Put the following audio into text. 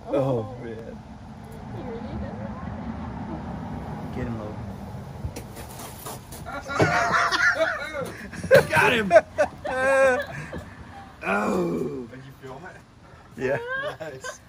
Oh, man. He really doesn't. Get him, Logan. Got him! Oh. Did you film it? Yeah. Nice.